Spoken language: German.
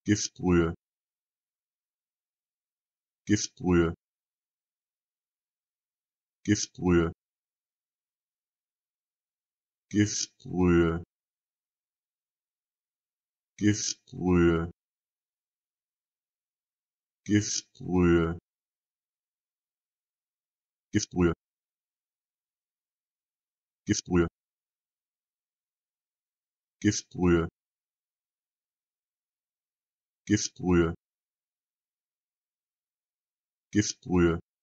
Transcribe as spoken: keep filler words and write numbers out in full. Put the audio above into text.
Giftbrühe, Giftbrühe, Giftbrühe, Giftbrühe, Giftbrühe, Giftbrühe, Giftbrühe, Giftbrühe, Giftbrühe, Giftbrühe, Giftbrühe,